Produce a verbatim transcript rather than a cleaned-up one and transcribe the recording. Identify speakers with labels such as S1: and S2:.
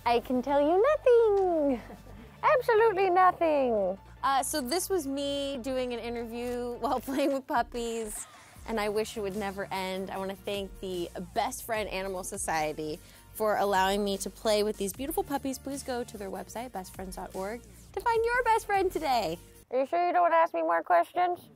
S1: I can tell you nothing. Absolutely nothing. Uh, so this was me doing an interview while playing with puppies, and I wish it would never end. I want to thank the Best Friend Animal Society for allowing me to play with these beautiful puppies. Please go to their website, best friends dot org, to find your best friend today. Are you sure you don't want to ask me more questions?